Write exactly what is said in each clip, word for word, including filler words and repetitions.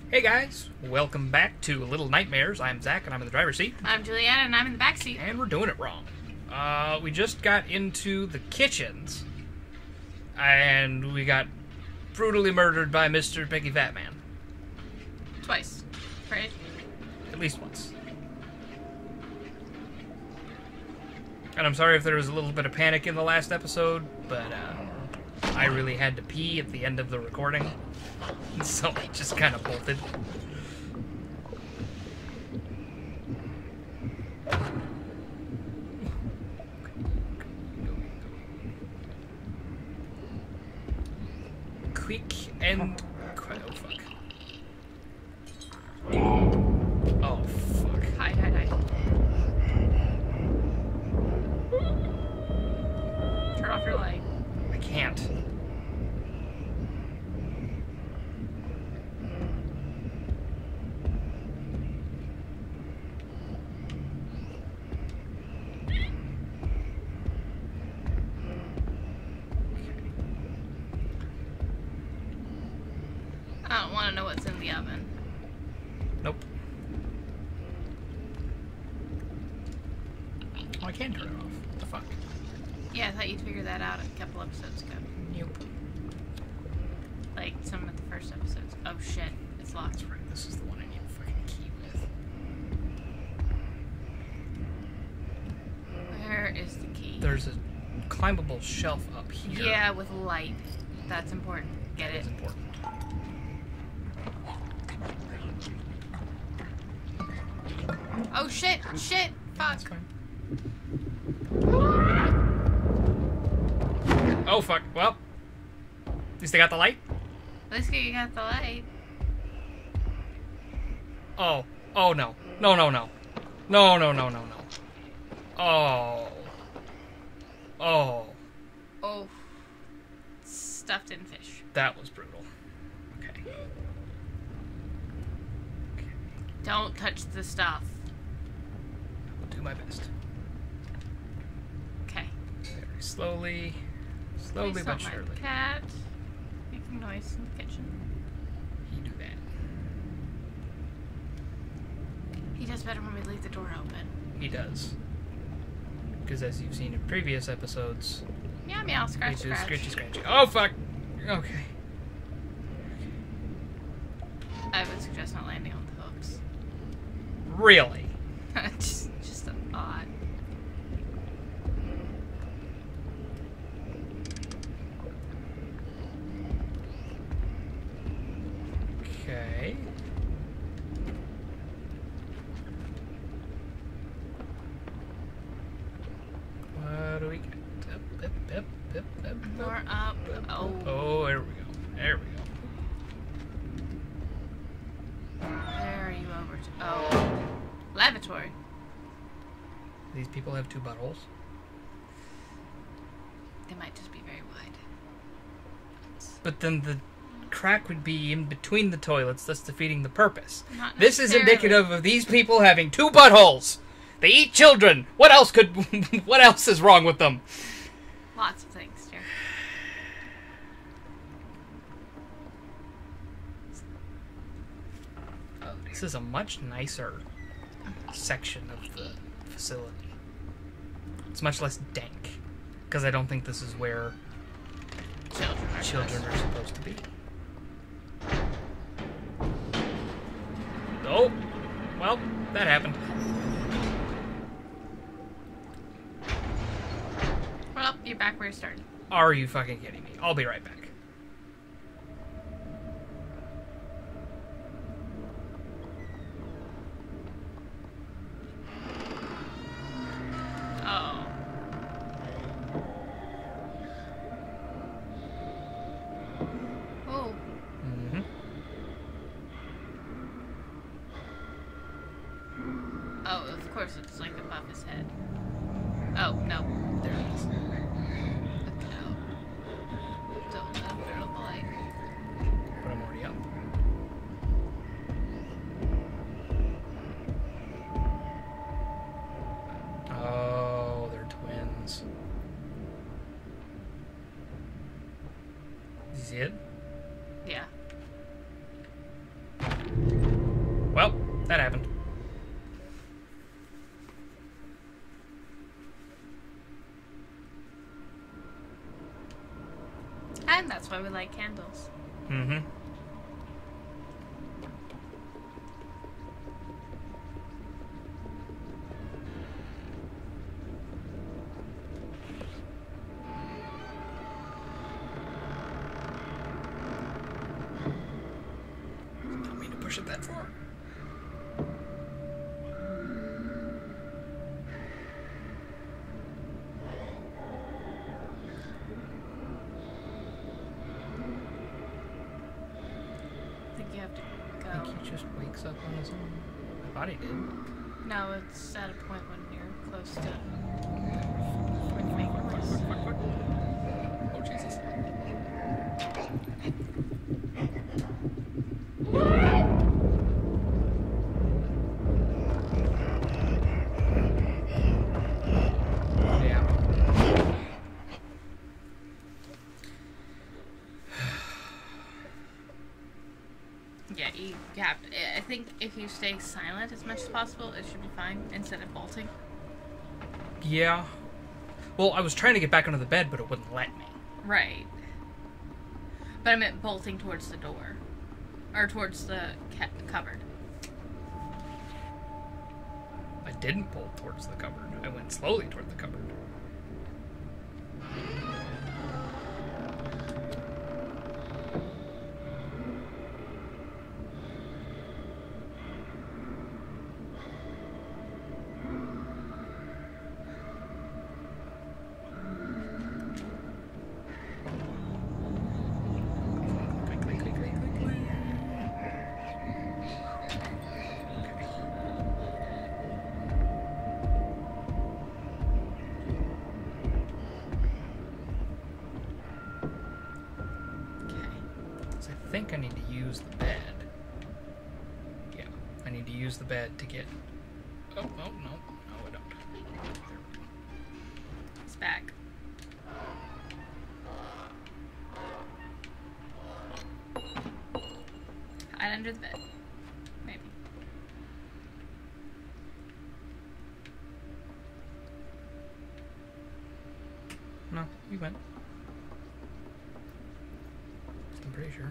Hey guys, welcome back to Little Nightmares. I'm Zach and I'm in the driver's seat. I'm Juliana and I'm in the back seat. And we're doing it wrong. Uh, we just got into the kitchens and we got brutally murdered by Mister Piggy Fat Man. Twice, right? At least once. And I'm sorry if there was a little bit of panic in the last episode, but uh, I really had to pee at the end of the recording. So I just kind of bolted. Quick and... Oh, fuck. Oh, fuck. Hi, hi, hi. Turn off your light. I can't. I don't want to know what's in the oven. Nope. Oh, I can turn it off. What the fuck? Yeah, I thought you'd figure that out a couple episodes ago. Nope. Like some of the first episodes. Oh shit, it's locked. That's right. This is the one I need a fucking key with. Where is the key? There's a climbable shelf up here. Yeah, with light. That's important. Get That it? is important. Oh shit, shit, fuck. That's fine. Oh, fuck. Well, at least they got the light. At least you got the light. Oh. Oh, no. No, no, no. No, no, no, no, no. Oh. Oh. Oh. Stuffed in fish. That was brutal. Okay. Okay. Don't touch the stuff. I'll do my best. Okay. Very slowly. Slowly Please but don't mind surely. Cat making noise in the kitchen. You do that. He does better when we leave the door open. He does. Because as you've seen in previous episodes, Meow meow, he scratch does scratch. scratchy scratchy. Oh, fuck! Okay. I would suggest not landing on the hooks. Really? just, just a thought. Okay. What do we get? Up, up, up, up, up, More up, up. up, Oh. up. Oh, there we go. There we go. Where are you over to? Oh. Lavatory. These people have two buttholes. They might just be very wide. But then the crack would be in between the toilets, thus defeating the purpose. Not This is necessarily. indicative of these people having two buttholes. They eat children. What else could? What else is wrong with them? Lots of things, dear. This is a much nicer section of the facility. It's much less dank, because I don't think this is where Children are children supposed are supposed to be. Oh, well, that happened. Well, you're back where you started. Are you fucking kidding me? I'll be right back. Oh. Oh. Mm-hmm. Oh, of course it's like above his head. Oh, no. There it is. Look out. Don't let him turn on the light. But I'm already up. Oh, they're twins. Is he it? Yeah. that happened. And that's why we light candles. Mm-hmm. Don't mean to push it that far. I think you have to I go. think he just wakes up on his own. I thought he did. No, it's at a point when you're close to when you make noise. Oh, Jesus. Yeah. Yeah, you have to. I think if you stay silent as much as possible, it should be fine instead of bolting. Yeah. Well, I was trying to get back under the bed, but it wouldn't let me. Right. But I meant bolting towards the door. Or towards the ca- cupboard. I didn't bolt towards the cupboard. I went slowly toward the cupboard. Click, click, click, click, click, click. Okay. So I think I need to use the bed. Yeah, I need to use the bed to get... Oh, oh, no. No, I don't. There we go. It's back. Hide under the bed. Maybe. No, we went. I'm pretty sure.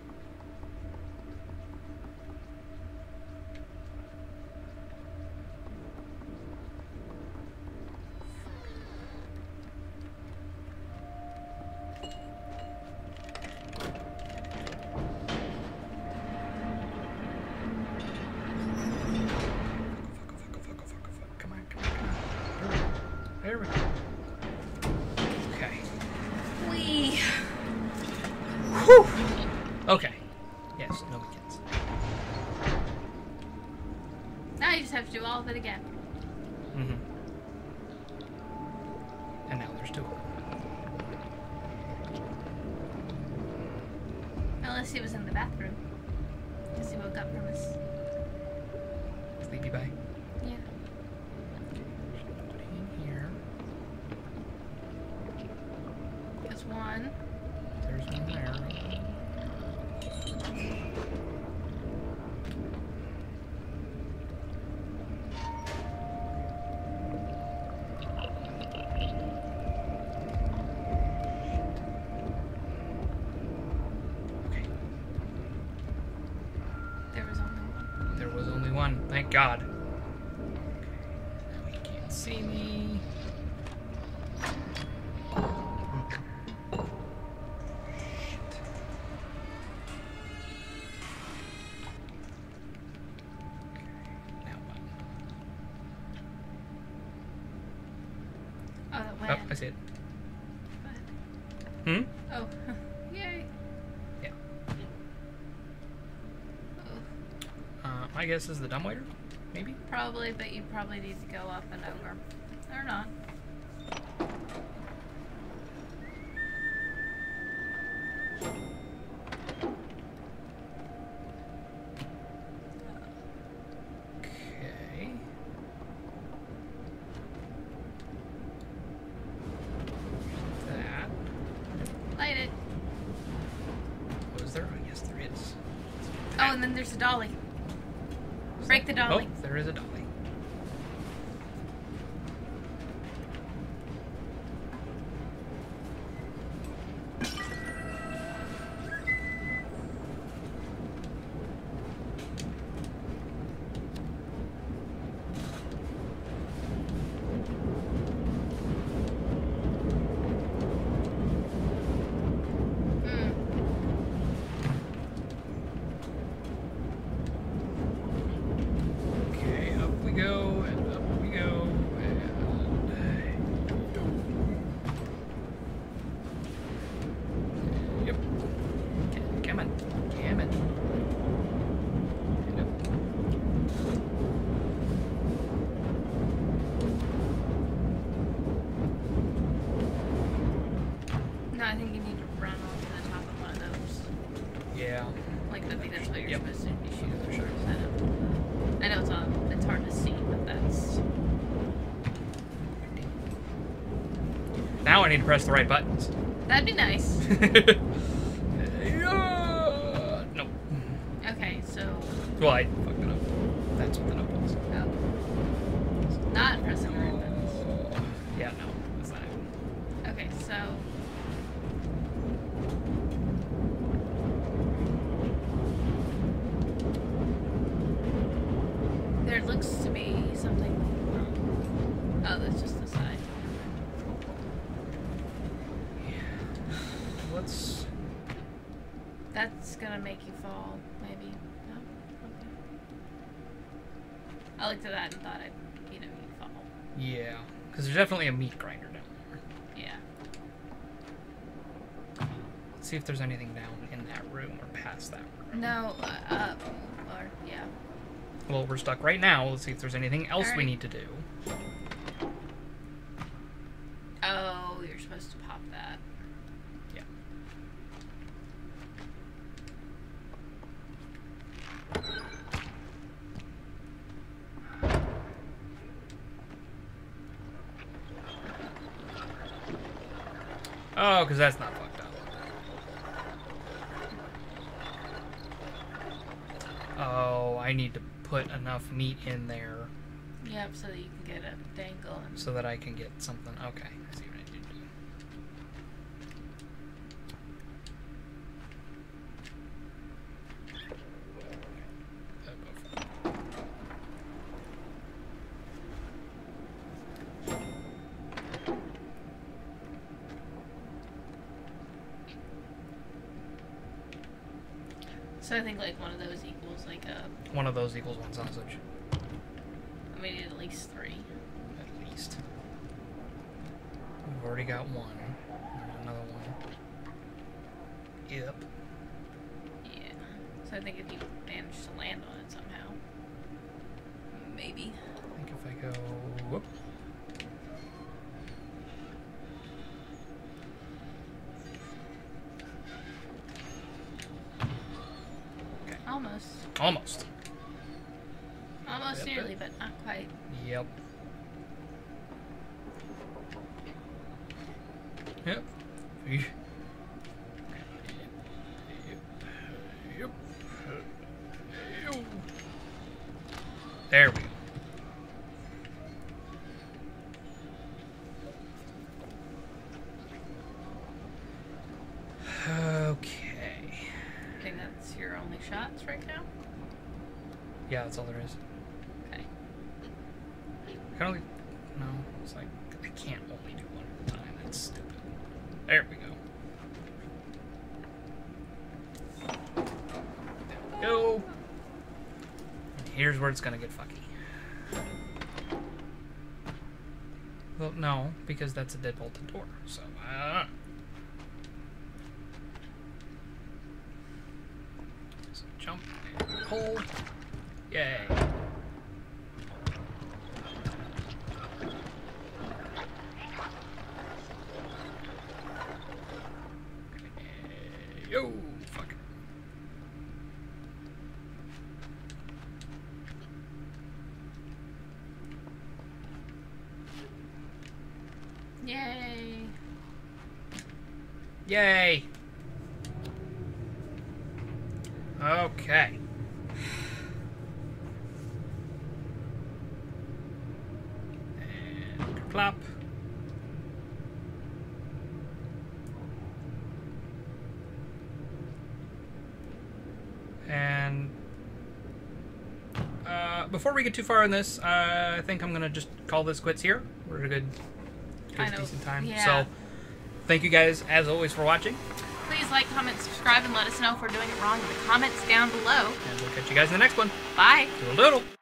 Come on, come on, come on. There we go. Okay. Wee. Whew. Okay. Yes, no weekends. Now you just have to do all of it again. Mm-hmm. And now there's two of them. Unless he was in the bathroom. Because he woke up from his... Sleepy bye. Yeah. There's nobody in here. There's one. There's one there. Okay. There was only one. There was only one. Thank God. Okay. Now he can't see me. Shit. Okay. Now what? Oh, that Oh, went. I see it. What? Hmm? Oh. Yay. Yeah. Oh. Uh, my guess is the dumbwaiter? Maybe? Probably, but you probably need to go up and over. Or not. Okay. That. Light it. Was there? Oh, yes, there is. Oh, and then there's a dolly. Break the dolly. Oh, there is a dolly. Okay, up we go, and up we go, and... Yep. Come on. Come on. Yep. No, I think you need to run onto the top of one of those. Yeah. Like, I think that's what you're Yep. supposed to be shooting for sure. I know it's on, it's hard to see, but that's... Now I need to press the right buttons. That'd be nice. Yeah. Nope. Okay, so... Well, I fucked it up. That's what the note was. Oh. Not pressing the right buttons. Yeah, no. That's not it. Okay, so... There looks to be something... Oh, that's just the side. Let's... That's gonna make you fall, maybe. No? Okay. I looked at that and thought I'd, you know, you'd fall. Yeah. Because there's definitely a meat grinder down there. Yeah. Let's see if there's anything down in that room or past that room. No, uh, up. Or, yeah. Well, we're stuck right now. Let's see if there's anything else we Alright. need to do. Oh, you're supposed to pop that. Yeah. Oh, because that's not fucked up. Oh, I need to put enough meat in there Yep, so that you can get a dangle and... so that I can get something. Okay, I see what I need to do. So I think like one of those equals like a... One of those equals one sausage. I mean, at least three. At least. We've already got one. Another one. Yep. Yeah. So I think if you manage to land on it somehow. Maybe. I think if I go... Whoop. Almost. Almost. Almost Yep. nearly, but not quite. Yep. Yep. Yep. Yep. Yep. There we go. Okay. I think that's your only shots right now. Yeah, that's all there is. Okay. I can only... No, it's like... I can't only do one at a time. That's stupid. There we go. There we go. And here's where it's gonna get fucky. Well, no, because that's a dead-bolted door, so... Uh, so jump and hold. Yay. Yo, fuck it. Yay. Yay. Okay. clap. And uh, before we get too far in this, uh, I think I'm gonna just call this quits here. We're at a good, good decent time. Yeah. So, thank you guys as always for watching. Please like, comment, subscribe, and let us know if we're doing it wrong in the comments down below. And we'll catch you guys in the next one. Bye. Doodle doodle.